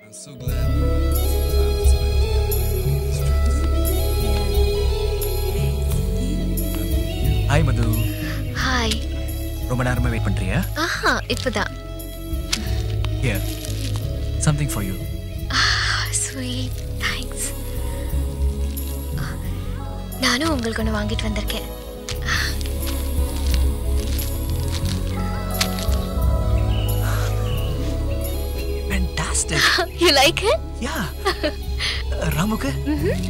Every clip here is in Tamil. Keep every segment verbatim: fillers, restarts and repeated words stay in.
I'm so glad we were able to spend time together. Hi Madhu. Hi. ரொம்ப நேரமா வெயிட் பண்றியா? ஆஹா, இப்பதான். Here. Something for you. Ah, sweet. Thanks. நானும் உங்களுக்கு ஒன்று வாங்கிட்டு வந்திருக்கேன். Fantastic. You like it? Yeah. ராமுக்கு? Mhm.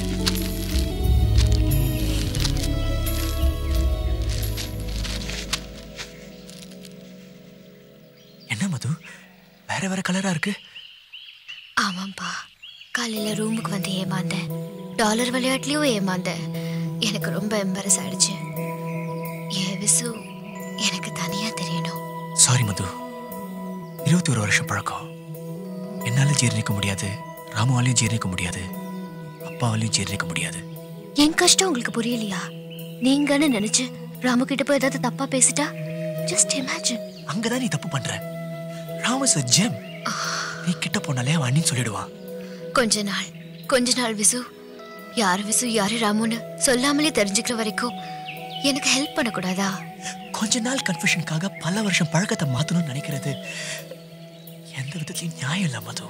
என்ன மது? வேற வேற கலரா இருக்கு. ஆமாம்பா. காலையில ரூமுக்கு வந்து ஏமாந்தேன். டாலர் விளையாட்டுலயும் ஏமாந்தேன். எனக்கு ரொம்ப எம்பரஸ் ஆயிடுச்சு. ஏ விசு, எனக்கு தனியா தெரியணும். சாரி மது. இருபத்தி ஒரு வருஷம் பழக்கம். என்னால ஜீரணிக்க முடியாது, ராமுவாலையும் ஜீரணிக்க முடியாது, அப்பாவாலையும் ஜீரணிக்க முடியாது. என் கஷ்டம் உங்களுக்கு புரியலையா? நீங்கன்னு நினைச்சு ராமு கிட்ட போய் ஏதாவது தப்பா பேசிட்டா? Just imagine. அங்கதான் நீ தப்பு பண்ற. Ramu is a gem. நீ கிட்ட போனாலே அவன் அண்ணின்னு சொல்லிடுவான். கொஞ்ச நாள் கொஞ்ச நாள் விசு, யார் விசு யாரு ராமுன்னு சொல்லாமலே தெரிஞ்சுக்கிற வரைக்கும் எனக்கு ஹெல்ப் பண்ணக்கூடாதா? கொஞ்ச நாள் கன்ஃபியூஷனுக்காக பல வருஷம் பழக்கத்தை மாத்தணும்னு நினைக்கிறது எந்த விதத்திலையும் நியாயம் இல்ல மது.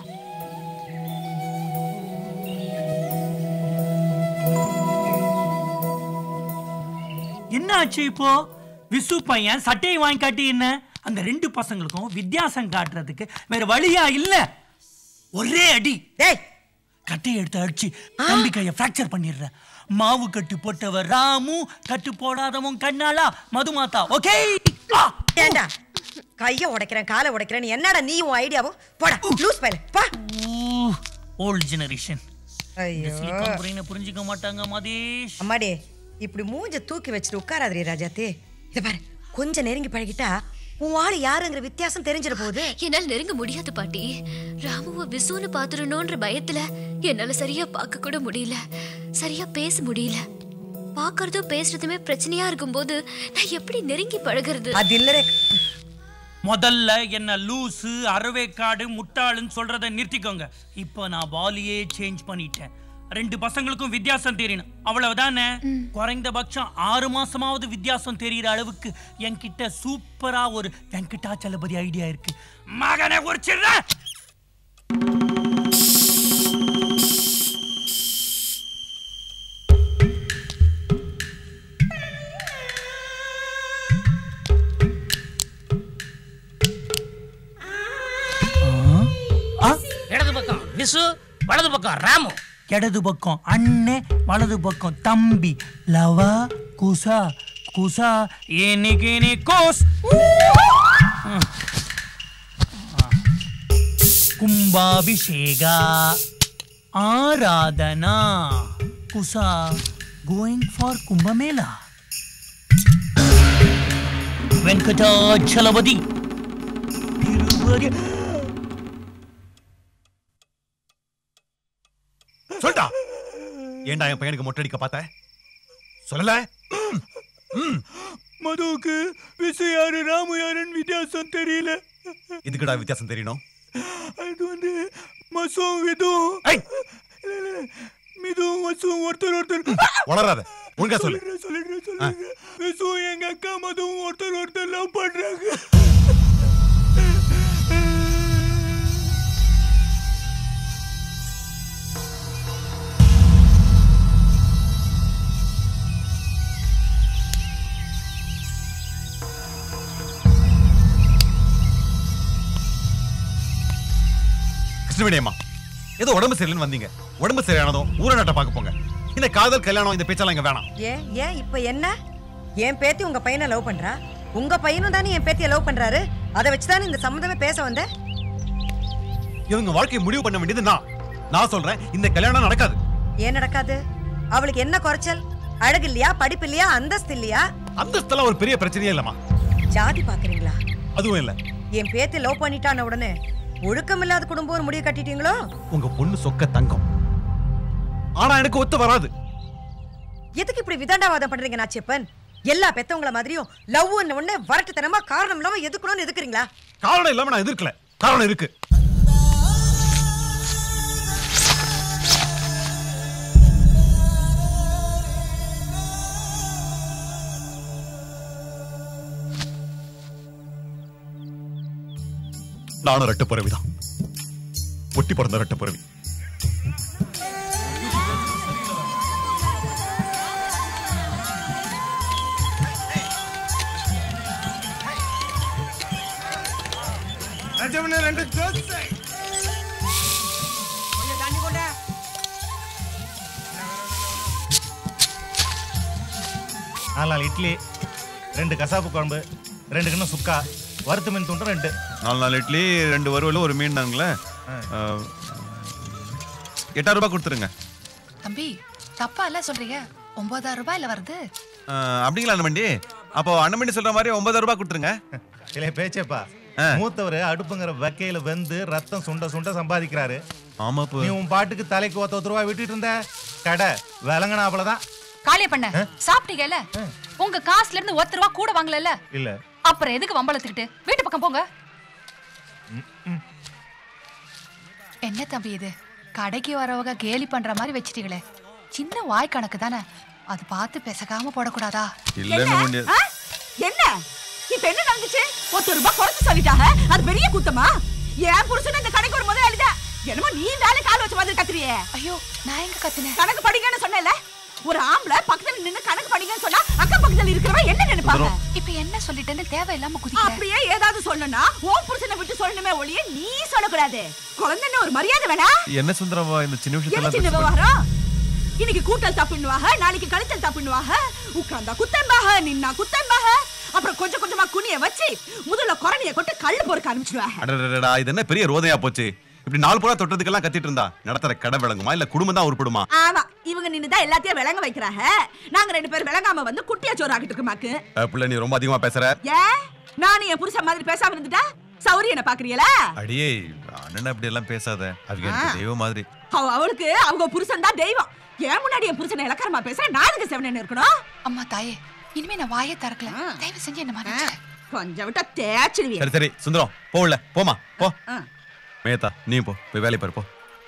என்ன ஆச்சு இப்போ? விசு பையன் சட்டையை வாங்கி காட்டி என்ன? அந்த ரெண்டு பசங்களுக்கும் வித்தியாசம் காட்டுறதுக்கு வேற வழியா இல்ல. ஒரே அடி. டேய், கட்டையை எடுத்து அடிச்சு தம்பி கையை பிராக்சர் பண்ணிடுற. மாவு கட்டு போட்டவர் ராமு, கட்டு போடாதவன் கண்ணாலா மதுமாதா. ஓகே? ஏண்டா கைய உடைக்கிறேன் காலை உடைக்கிறேன், என்னடா நீ உன் ஐடியாவும்? போடா லூஸ் பைல பா. Volt generation. ஐயோ, சிலிகான் புரிஞ்சிக்க மாட்டாங்க மதேஷ். அம்மாடே, இப்படி மூஞ்ச தூக்கி வச்சுட்டு உட்காராதே ராஜாத்தே. இத பாரு, கொஞ்சம் நெருங்கி பழகிட்டா உன் ஆளு யாருங்கிற வித்தியாசம் தெரிஞ்சிட போகுது. என்னால் நெருங்க முடியாது பாட்டி. ராமுவ விசுன்னு பாத்துறணும்ன்ற பயத்துல என்னால சரியா பார்க்க கூட முடியல, சரியா பேச முடியல. பாக்குறதும் பேசுறதுமே பிரச்சனையா இருக்கும் போது நான் எப்படி நெருங்கி பழகிறது? அது இல்லரே. முதல்ல என்ன லூசு, அரவேக்காடு, முட்டாளுன்னு சொல்றதை நிறுத்திக்கோங்க. இப்போ நான் பாலியே சேஞ்ச் பண்ணிட்டேன். ரெண்டு பசங்களுக்கும் வித்தியாசம் தெரியணும், அவ்வளவுதானே. குறைந்தபட்சம் ஆறு மாசமாவது வித்தியாசம் தெரியற அளவுக்கு என்கிட்ட சூப்பரா ஒரு வெங்கடாச்சலபதி ஐடியா இருக்கு. மகனை உரிச்சிடுற. இடது பக்கம் விசு, வலது பக்கம் ராமு. இடது பக்கம் அண்ணே, வலது பக்கம் தம்பி. லவா குசா குசா ஏனிகேனி கோஸ். கும்பாபிஷேகா ஆராதனா குசா கோயிங் ஃபார் கும்பமேளா. வெங்கடாச்சலபதி திருவடி. சொல்டா, ஏண்டா என் பையனுக்கு மொட்டடிக்க பார்த்த? சொல்லல. மதுவுக்கு விசு யாரு ராமு யாருன்னு வித்தியாசம் தெரியல. இதுக்குடா வித்தியாசம் தெரியணும்? அது வந்து மசும் விது மிது மசும் ஒருத்தர் ஒருத்தர். வளராத, ஒழுங்கா சொல்லு. சொல்லிடுறேன் சொல்லிடுறேன். விசு எங்க அக்கா மதுவும் ஒருத்தர் ஒருத்தர் லவ் பண்றாங்க. கிருஷ்ணவேணியம்மா, ஏதோ உடம்பு சரியில்லைன்னு வந்தீங்க. உடம்பு சரியானதும் ஊர நாட்டை பார்க்க போங்க. இந்த காதல் கல்யாணம் இந்த பேச்செல்லாம் இங்க வேணாம். ஏன் ஏன் இப்ப என்ன? என் பேத்தி உங்க பையனை லவ் பண்றா, உங்க பையனும் தானே என் பேத்தியை லவ் பண்றாரு. அதை வச்சுதானே இந்த சம்மந்தமே பேச வந்த. இவங்க வாழ்க்கையை முடிவு பண்ண வேண்டியது நான். நான் சொல்றேன், இந்த கல்யாணம் நடக்காது. ஏன் நடக்காது? அவளுக்கு என்ன குறைச்சல்? அழகு இல்லையா, படிப்பு இல்லையா, அந்தஸ்து இல்லையா? அந்தஸ்தெல்லாம் ஒரு பெரிய பிரச்சனையே இல்லம்மா. ஜாதி பாக்குறீங்களா? அதுவும் இல்ல. என் பேத்தி லவ் பண்ணிட்டான உடனே ஒழுக்கம் இல்லாத குடும்பம் ஒரு முடிவு கட்டிட்டீங்களோ? உங்க பொண்ணு சொக்க தங்கம், ஆனா எனக்கு ஒத்து வராது. எதுக்கு இப்படி விதண்டாவாதம் பண்றீங்க நாச்சியப்பன்? எல்லா பெத்தவங்கள மாதிரியும் லவ் ஒண்ணே வரட்டுத்தனமா காரணம் இல்லாம எதுக்கணும்னு எதுக்குறீங்களா? காரணம் இல்லாம நான் எதிர்க்கல, காரணம் இருக்கு. நானும் ரெட்ட பிறவிதான், ஒட்டி பிறந்த ரெட்ட பிறவி. ரெண்டு தோசை கொஞ்சம் தண்ணி கொண்ட. நாலு நாலு இட்லி, ரெண்டு கசாப்பு குழம்பு, ரெண்டு கிண்ணம் சுக்கா, வறுத்து மீன் துண்டு ரெண்டு. நாலு நாலு இட்லி, ரெண்டு வறுவல், ஒரு மீன் தாங்களே. எட்டாயிரம் ரூபாய் கொடுத்துருங்க. தம்பி தப்பா இல்ல சொல்றீங்க, ஒன்பதாயிரம் ரூபாயில வருது. அப்படிங்களா அண்ணமண்டி? அப்போ அண்ணமண்டி சொல்ற மாதிரி ஒன்பதாயிரம் ரூபாய் கொடுத்துருங்க. இல்ல பேச்சேப்பா, மூத்தவர் அடுப்புங்கிற வக்கையில வெந்து ரத்தம் சுண்ட சுண்ட சம்பாதிக்கிறாரு. ஆமா, நீ உன் பாட்டுக்கு தலைக்கு ஒத்த ஒத்த ரூபாய் விட்டுட்டு இருந்த கடை விளங்கினாப்புலதான். காலிய பண்ண சாப்பிட்டீங்கல்ல, உங்க காசுல இருந்து ஒத்த ரூபா கூட வாங்கல இல்ல, அப்புறம் எதுக்கு வம்பளத்துக்கிட்டு வீட்டு பக்கம் போங்க. என்ன தம்பி இது, கடைக்கு வரவங்க கேலி பண்ற மாதிரி வச்சிட்டீங்களே. சின்ன வாய் கணக்கு தானே, அது பார்த்து பெசகாம போடக்கூடாதா? என்ன இப்ப என்ன நடந்துச்சு? ஒத்த ரூபாய் குறைச்சு சொல்லிட்டாங்க, அது பெரிய குத்தமா? ஏன் புருஷன் இந்த கடைக்கு ஒரு முதலாளிதான், என்னமோ நீ வேலை கால் வச்ச மாதிரி கத்துறியே. ஐயோ நான் எங்க கத்துனேன்? கணக்கு படிங்கன்னு சொன்னேன்ல, ஒரு ஆம்பளை பக்கத்துல நின்னு கணக்கு படிங்கன்னு சொன்னா அக்கம் பக்கத்துல இருக்கிறவங்க என்ன நினைப்பாங்க? இப்ப என்ன சொல்லிட்டேன்னு தேவையில்லாம குதிக்க. அப்படியே ஏதாவது சொல்லணும்னா உன் புருஷனை விட்டு சொல்லணுமே ஒழிய நீ சொல்லக்கூடாது. குழந்தைன்னு ஒரு மரியாதை வேணா? என்ன சுந்தரமா இந்த சின்ன விஷயத்துல சின்ன விவகாரம்? இன்னைக்கு கூட்டல் தப்புன்னுவாங்க, நாளைக்கு கழித்தல் தப்புன்னுவாங்க, உட்கார்ந்தா குத்தம்பாக, நின்னா குத்தம்பாக, அப்புறம் கொஞ்சம் கொஞ்சமா குனிய வச்சு முதல்ல குரணிய கொட்டு கல்லு பொறுக்க ஆரம்பிச்சிடுவாங்க. இது என்ன பெரிய ரோதையா போச்சு? இப்படி நாலு பூரா தொட்டதுக்கெல்லாம் கத்திட்டு இருந்தா நடத்துற கடை விளங்குமா இல்ல குடும்பம் தான் உருப்படுமா? ஆமா, இவங்க நின்னுதான் எல்லாத்தையும் விளங்க வைக்கிறாங்க. நாங்க ரெண்டு பேரும் விளங்காம வந்து குட்டியா சோறு ஆகிட்டு இருக்கமாக்கு. பிள்ளை நீ ரொம்ப அதிகமா பேசுற. ஏன் நானும் என் புருஷன் மாதிரி பேசாம இருந்துட்டா சௌரியனை பாக்குறீங்களா? அடியே அண்ணன் அப்படி எல்லாம் பேசாத, அவங்க எனக்கு தெய்வம் மாதிரி. அவளுக்கு அவங்க புருஷன் தான் தெய்வம். ஏன் முன்னாடி என் புருஷனை இலக்காரமா பேசுறேன், நான் எதுக்கு செவனேன்னு இருக்கணும்? அம்மா தாயே, இனிமே நான் வாயை திறக்கல, தயவு செஞ்சு என்ன மாதிரி கொஞ்சம் விட்டா தேய்ச்சிடுவீங்க. சரி சரி சுந்தரம் போகல, போமா போ. மேத்தா நீ போ, போய் வேலை பாரு போ.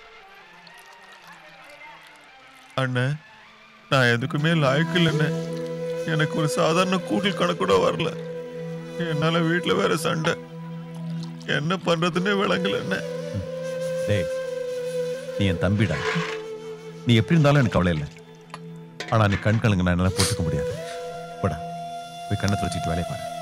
அண்ணன் நான் எதுக்குமே லாய்க்கு இல்லைண்ணே, எனக்கு ஒரு சாதாரண கூட்டல் கணக்கு கூட வரல. என்னால வீட்டுல வேற சண்டை, என்ன பண்றதுன்னு விளங்கலண்ணே. டேய் நீ என் தம்பிடா, நீ எப்படி இருந்தாலும் எனக்கு கவலை இல்லை. ஆனா நீ கண் கலங்க நான் என்னால போட்டுக்க முடியாது. போடா போய் கண்ணை துடைச்சிட்டு வேலையை பாரு.